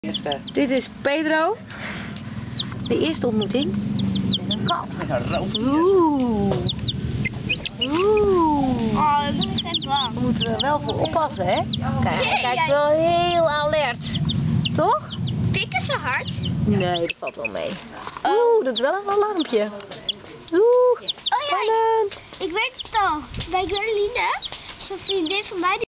Dit is Pedro. De eerste ontmoeting. Met een kat. Met een roofdier. Oeh. Oeh. Oh, ik ben bang. We moeten er wel voor oppassen, hè? Kijk, hij kijkt wel heel alert. Toch? Pikken ze hard? Nee, dat valt wel mee. Oeh, dat is wel een alarmpje. Oeh. Oh ja, Spannend. ik weet het al. Bij Caroline, zo'n vriendin van mij.